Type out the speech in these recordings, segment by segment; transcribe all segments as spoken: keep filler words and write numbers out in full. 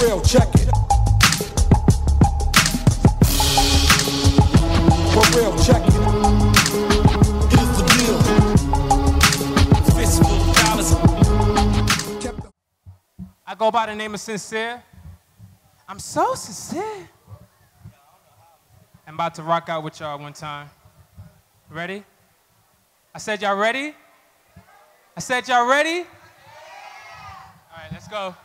real, check it. For real, check it. Here's the deal. Fistful of dollars. I go by the name of Sincere. I'm so sincere. I'm about to rock out with y'all one time. Ready? I said y'all ready? I said y'all ready? All right, let's go.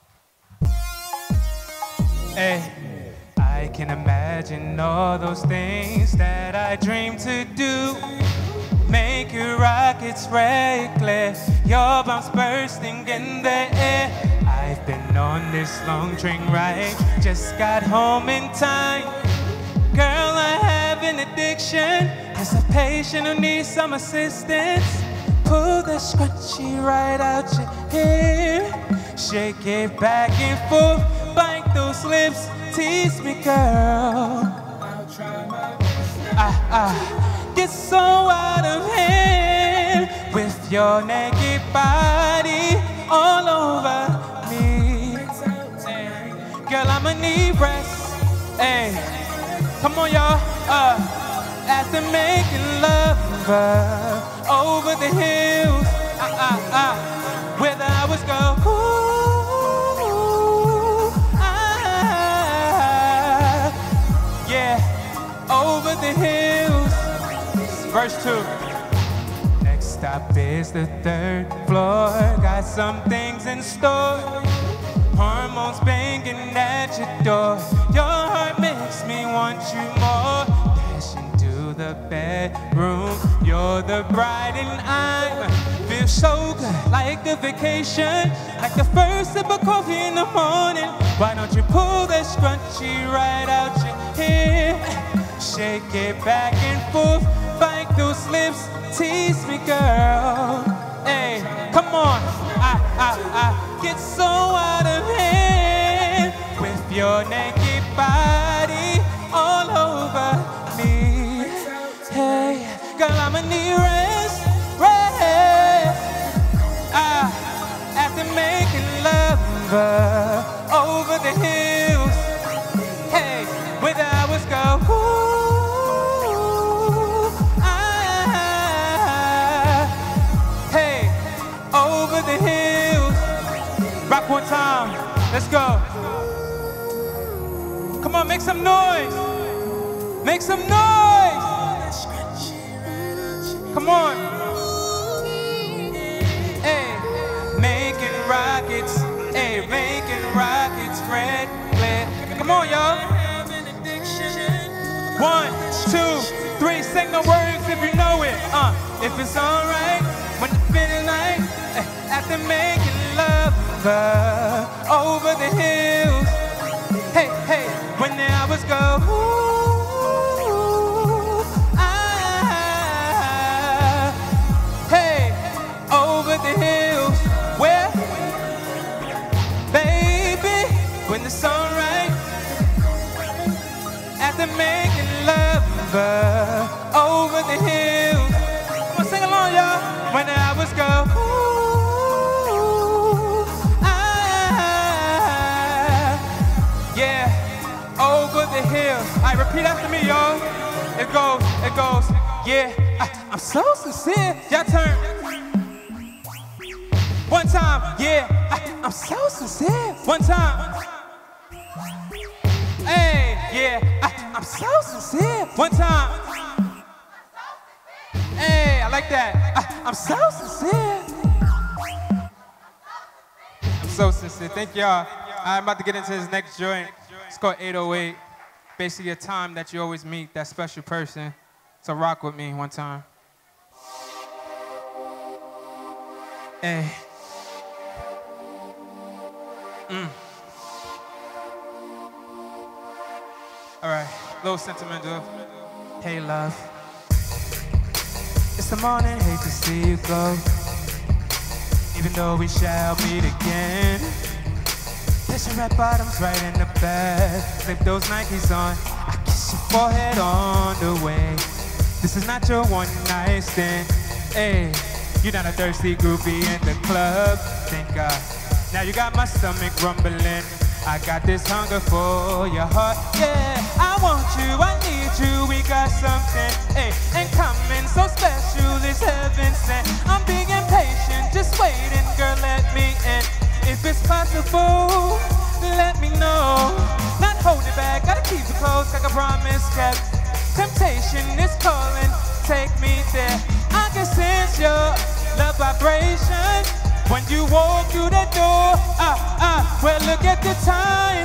Hey, I can imagine all those things that I dream to do. Make your rockets reckless, your bombs bursting in the air. I've been on this long train ride, just got home in time. Girl, I have an addiction. As a patient who needs some assistance, pull the scrunchie right out your hair. Shake it back and forth, bite those lips, tease me, girl. Ah, ah, get so out of hand with your naked body all over me. Girl, I'ma need rest. Hey, come on, y'all. Uh, after making love uh, over the hills, ah, ah, ah, where the hours go. Ooh, ah, yeah, over the hills. Verse two. Next stop is the third floor. Got some things in store. Hormones banging at your door. Your heart makes me want you more. Dashing to the bedroom. You're the bride and I feel so good, like a vacation, like the first sip of coffee in the morning. Why don't you pull that scrunchie right out your hair? Shake it back and forth, bite those lips, tease me, girl. Hey, come on, I, I, I get so out of hand with your naked body all over me. Hey, girl, I'ma need rest, rest. Ah, after making love uh, over the hills. Hey, where the hours go. Ooh, ah, hey, over the hills. Rock one time, let's go. Come on, make some noise. Make some noise. Come on. Hey, making rockets. Hey, making rockets red, red. Come on, y'all. One, two, three. Sing the words if you know it. Uh, if it's alright when you're feeling like eh, after making love uh, over the hills. Hey, hey, when the hours go. Ooh, ah, hey, over the hills. Where? Baby, when the sunrise, after making love uh, over the hills. Come on, sing along, y'all. When the hours go. Ooh, ah, yeah, over the hills. All right, repeat after me, y'all. It goes, it goes, yeah. I, I'm so sincere. Y'all turn. One time, yeah. I, I'm so sincere. One time. Hey, yeah. I, I'm so sincere. One time. Hey, I like that. I, I'm so sincere. I'm so sincere. Thank y'all. I'm about to get into this next joint. It's called eight oh eight. Basically a time that you always meet that special person. So rock with me one time. Hey. Mm. All right, a little sentimental. Hey, love. It's the morning, hate to see you go. Even though we shall meet again. Place your red bottoms right in the bed. Slip those Nikes on. I kiss your forehead on the way. This is not your one night stand. Hey, you're not a thirsty groupie in the club. Thank God. Now you got my stomach rumbling. I got this hunger for your heart, yeah. I want you, I need you, we got something, hey. And coming so special, this heaven sent. I'm being impatient, just waiting, girl, let me in. If it's possible, let me know. Not hold it back, gotta keep it close, like a promise kept. Temptation is calling, take me there. I can sense your love vibration when you walk through that door. Ah, ah, well, look at the time.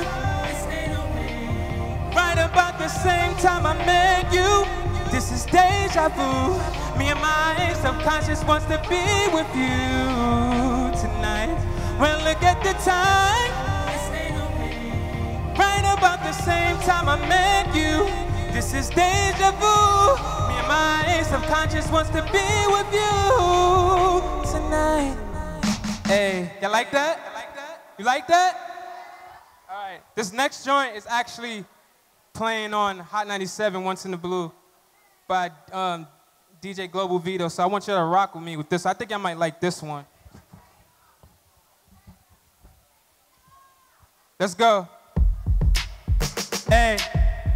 Right about the same time I met you. This is deja vu. Me and my subconscious wants to be with you tonight. Well, look at the time. Right about the same time I met you. This is deja vu. Me and my subconscious wants to be with you tonight. Hey, you like that? You like that? You like that? All right. This next joint is actually playing on Hot ninety-seven, Once in the Blue, by um, D J Global Vito. So I want you to rock with me with this. I think I might like this one. Let's go. Hey.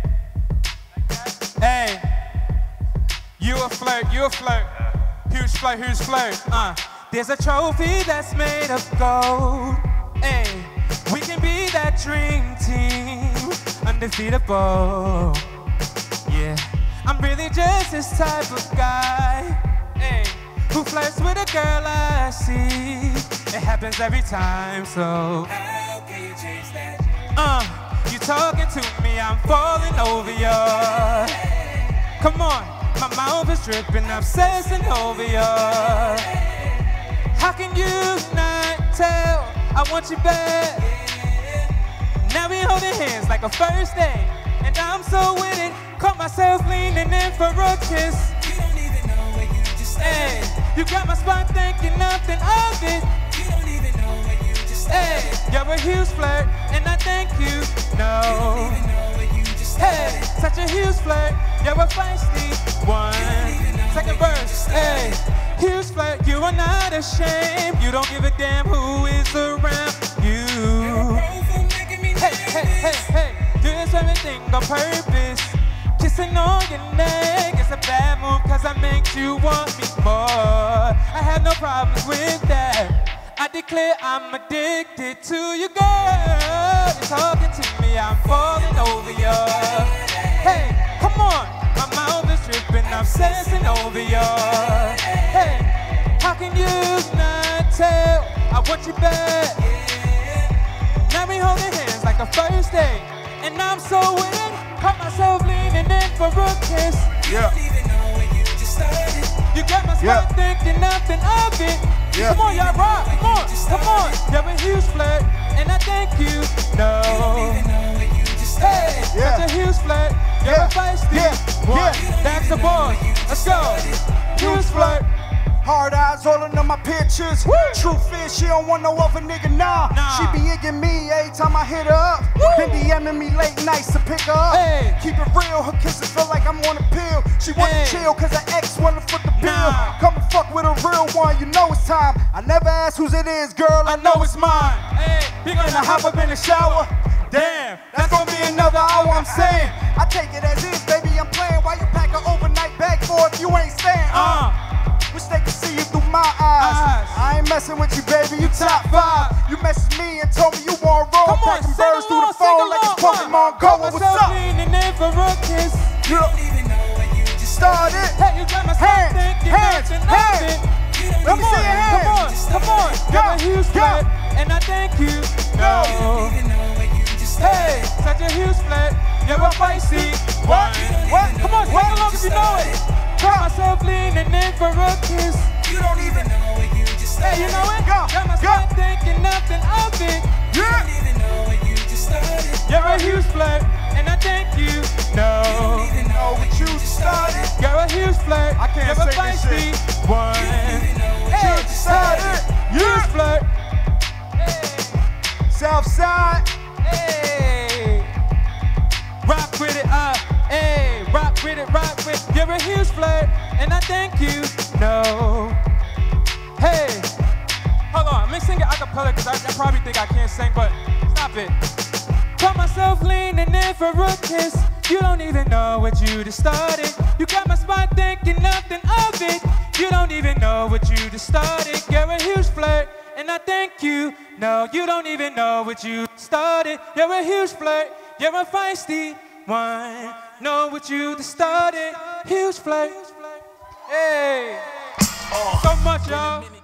Hey. You a flirt, you a flirt. Huge flirt, huge flirt. Uh. There's a trophy that's made of gold. Hey. We can be that dream team. Undefeatable. Yeah. I'm really just this type of guy. Hey. Who flirts with a girl I see. It happens every time, so. How can you change that? Uh, you talking to me, I'm falling over you. Come on, my mouth is dripping, obsessing over you. How can you not tell I want you back? Now we holding hands like a first date, and I'm so with it. Caught myself leaning in for a kiss. You don't even know where you just started. Hey, you got my spot thinking nothing of it. You don't even know where you just started. Hey, you're a huge flirt, and I thank you. No. You don't even know where you just started. Hey, such a huge flirt. You're a feisty one. Second verse. Hey, huge flirt. You are not ashamed. You don't give a damn who is around you. Hey, hey, hey, hey. Doing everything on purpose. Kissing on your neck, it's a bad move cause I make you want me more. I have no problems with that. I declare I'm addicted to you, girl. You're talking to me, I'm falling over you. Hey, come on, my mouth is dripping, I'm obsessing over you. Hey, how can you not tell I want you back? Now we holding hands like a first date, and I'm so with it. Caught myself leaning in for a kiss. Yeah. You don't even know where you just started. You got my spot yeah. thinking nothing of it. Yeah. Come on, y'all rock. Come on, come on. You're a huge flirt, and I thank you. No. You don't even know where you just started. Hey, yeah. Such a huge flirt. You're yeah. a feisty yeah. one. Yeah. That's the boy. Let's go. Huge flirt. Hard eyes all under my pictures. Woo. Truth is, she don't want no other nigga, nah. nah. She be egging me every time I hit her up. Woo. Been DMing me late nights to pick her up. Hey. Keep it real, her kisses feel like I'm on a pill. She wanna hey. chill cause her ex wanna foot the bill. Nah. Come and fuck with a real one, you know it's time. I never ask whose it is, girl, I know it's mine. Hey. We gonna hop up in the shower. Damn, that's gonna be another hour, I'm saying. I take it as is, baby, I'm playing. Why you pack an overnight bag for if you ain't staying? Uh. Wish they could see you through my eyes. eyes. I ain't messing with you, baby, you top five. You messaged me and told me you want roll. Packing birds through the phone like it's Pokemon Go. What's up? Leaning in for a kiss. You don't even know where you just started. Hey, you got my hands, hands, hands. Come on, come on, come on. You're a huge flirt, and I thank you. No. Hey, such a huge flirt. You're a feisty one. What? Come on, sing along if you know it. Got myself leaning in for a kiss. You don't even know where you just started. Hey, you know it? Go, got myself go. thinking nothing of it. You don't even know where you just started. You're a huge flirt, and I thank you. No. You don't even know what you just started. You're a huge flirt. I can't You're say a this shit. One. You don't even know what hey, you just started. Huge flirt. Hey. Southside. Hey. Rock with it, uh. Hey, rock with it, rock with it. You're a huge flirt, and I thank you. No. Hey. Hold on, let me sing it a cappella because I, I probably think I can't sing, but stop it. Caught myself leaning in for a kiss. You don't even know what you just started. You got my spot thinking nothing of it. You don't even know what you just started. You're a huge flirt, and I thank you. No, you don't even know what you started. You're a huge flirt, you're a feisty one. Know what you just started. Huge flirt. Hey, so much, y'all.